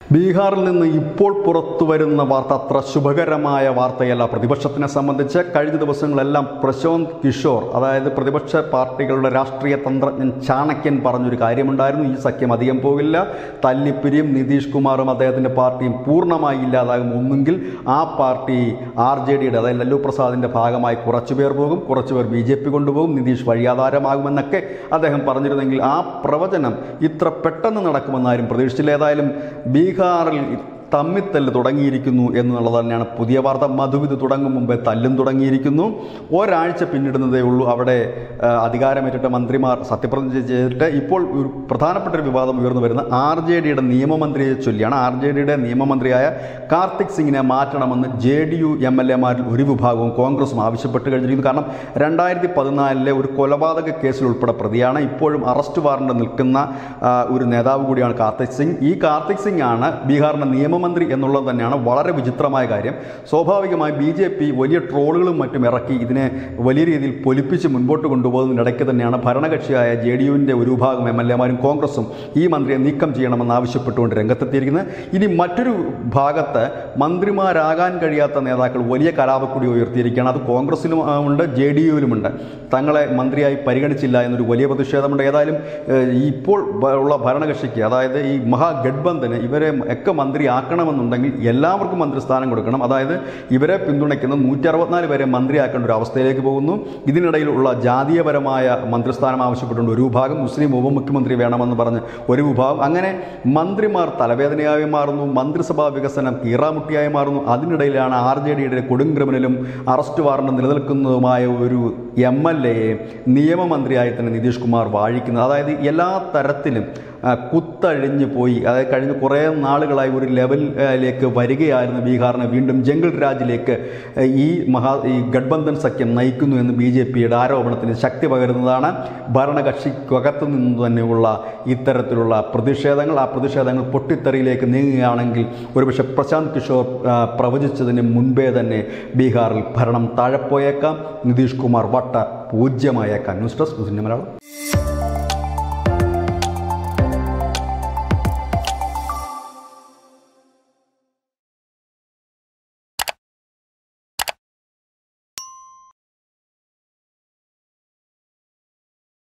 ബീഹാറിൽ നിന്ന് ഇപ്പോൾ പുറത്തുവരുന്ന വാർത്ത അത്ര ശുഭകരമായ വാർത്തയല്ല. പ്രതിപക്ഷത്തിനെ സംബന്ധിച്ച് കഴിഞ്ഞ ദിവസങ്ങളെല്ലാം പ്രശാന്ത് കിഷോർ, അതായത് പ്രതിപക്ഷ പാർട്ടികളുടെ രാഷ്ട്രീയ തന്ത്രജ്ഞൻ ചാണക്യൻ പറഞ്ഞൊരു കാര്യമുണ്ടായിരുന്നു. ഈ സഖ്യം അധികം പോകില്ല, തല്ലിപ്പിരിയും, നിതീഷ് കുമാറും അദ്ദേഹത്തിൻ്റെ പാർട്ടിയും പൂർണ്ണമായി ഇല്ലാതാകും. ഒന്നുകിൽ ആ പാർട്ടി RJDയുടെ, അതായത് ലല്ലു പ്രസാദിൻ്റെ ഭാഗമായി കുറച്ചുപേർ പോകും, കുറച്ചുപേർ BJP കൊണ്ടുപോകും, നിതീഷ് വഴിയാധാരമാകുമെന്നൊക്കെ അദ്ദേഹം പറഞ്ഞിരുന്നെങ്കിൽ ആ പ്രവചനം ഇത്ര പെട്ടെന്ന് നടക്കുമെന്നാരും പ്രതീക്ഷിച്ചില്ല. ഏതായാലും ബീഹാറിൽ തമ്മിത്തല്ല് തുടങ്ങിയിരിക്കുന്നു എന്നുള്ളത് തന്നെയാണ് പുതിയ വാർത്ത. മധുവിത് തുടങ്ങും മുമ്പേ തല്ലും തുടങ്ങിയിരിക്കുന്നു. ഒരാഴ്ച പിന്നിടുന്നതേ ഉള്ളൂ അവിടെ അധികാരമേറ്റിട്ട് മന്ത്രിമാർ സത്യപ്രതിജ്ഞ ചെയ്തിട്ട് ഇപ്പോൾ ഒരു പ്രധാനപ്പെട്ട ഒരു വിവാദം ഉയർന്നു വരുന്ന RJDയുടെ നിയമമന്ത്രിയെ ചൊല്ലിയാണ്. RJDയുടെ നിയമമന്ത്രിയായ കാർത്തിക് സിംഗിനെ മാറ്റണമെന്ന് JDU MLA മാരിൽ ഒരു വിഭാഗവും കോൺഗ്രസും ആവശ്യപ്പെട്ട് കഴിഞ്ഞിരിക്കുന്നു. കാരണം 2014 ഒരു കൊലപാതക കേസിൽ ഉൾപ്പെടെ പ്രതിയാണ്. ഇപ്പോഴും അറസ്റ്റ് വാറണ്ട് നിൽക്കുന്ന ഒരു നേതാവ് കൂടിയാണ് കാർത്തിക് സിംഗ്. ഈ കാർത്തിക് സിംഗ് ആണ് ബീഹാറിൻ്റെ നിയമമന്ത്രി എന്നുള്ളത് തന്നെയാണ് വളരെ വിചിത്രമായ കാര്യം. സ്വാഭാവികമായി BJP വലിയ ട്രോളുകളും മറ്റും ഇറക്കി ഇതിനെ വലിയ രീതിയിൽ പൊലിപ്പിച്ച് മുൻപോട്ട് കൊണ്ടുപോകുന്നതിനിടയ്ക്ക് തന്നെയാണ് ഭരണകക്ഷിയായ JDUവിൻ്റെ ഒരു വിഭാഗം MLA മാരും കോൺഗ്രസും ഈ മന്ത്രിയെ നീക്കം ചെയ്യണമെന്ന് ആവശ്യപ്പെട്ടുകൊണ്ട് രംഗത്തെത്തിയിരിക്കുന്നത്. ഇനി മറ്റൊരു ഭാഗത്ത് മന്ത്രിമാരാകാൻ കഴിയാത്ത നേതാക്കൾ വലിയ കലാപക്കൊടി ഉയർത്തിയിരിക്കുകയാണ്. അത് കോൺഗ്രസിലും ഉണ്ട്, JDUവിലുമുണ്ട്. തങ്ങളെ മന്ത്രിയായി പരിഗണിച്ചില്ല എന്നൊരു വലിയ പ്രതിഷേധമുണ്ട്. ഏതായാലും ഇപ്പോൾ ഉള്ള ഭരണകക്ഷിക്ക്, അതായത് ഈ മഹാഗഡ്ബന്ധന് ഇവരെ ഒക്കെ മന്ത്രിയാക്കണമെന്നുണ്ടെങ്കിൽ എല്ലാവർക്കും മന്ത്രിസ്ഥാനം കൊടുക്കണം. അതായത് ഇവരെ പിന്തുണയ്ക്കുന്ന 164 പേരെ മന്ത്രിയാക്കേണ്ട ഒരു അവസ്ഥയിലേക്ക് പോകുന്നു. ഇതിനിടയിലുള്ള ജാതീയപരമായ മന്ത്രിസ്ഥാനം ആവശ്യപ്പെട്ടുകൊണ്ട് ഒരു വിഭാഗം, മുസ്ലിം ഉപമുഖ്യമന്ത്രി വേണമെന്ന് പറഞ്ഞ് ഒരു വിഭാഗം, അങ്ങനെ മന്ത്രിമാർ തലവേദനയായി മാറുന്നു, മന്ത്രിസഭാ വികസനം കീറാമുട്ടിയായി മാറുന്നു. അതിനിടയിലാണ് RJDയുടെ കൊടും ക്രിമിനലും അറസ്റ്റ് വാറണ്ട് നിലനിൽക്കുന്നതുമായ ഒരു MLA-യെ നിയമമന്ത്രിയായി തന്നെ നിതീഷ് കുമാർ വാഴിക്കുന്നത്. അതായത് എല്ലാ തരത്തിലും കുത്തഴിഞ്ഞു പോയി. അതായത് കഴിഞ്ഞ കുറേ നാളുകളായി ഒരു ലെവലിലേക്ക് വരികയായിരുന്നു ബീഹാറിനെ വീണ്ടും ജംഗിൾ രാജിലേക്ക് ഈ ഗഡ്ബന്ധൻ സഖ്യം നയിക്കുന്നു എന്ന് BJPയുടെ ആരോപണത്തിന് ശക്തി പകരുന്നതാണ്. ഭരണകക്ഷിക്കകത്തു നിന്ന് തന്നെയുള്ള ഇത്തരത്തിലുള്ള പ്രതിഷേധങ്ങൾ, ആ പ്രതിഷേധങ്ങൾ പൊട്ടിത്തെറിയിലേക്ക് നീങ്ങുകയാണെങ്കിൽ ഒരുപക്ഷെ പ്രശാന്ത് കിഷോർ പ്രവചിച്ചതിന് മുൻപേ തന്നെ ബീഹാറിൽ ഭരണം താഴെപ്പോയേക്കാം, നിതീഷ് കുമാർ വട്ട പൂജ്യമായേക്കാം. News desk Malayalam.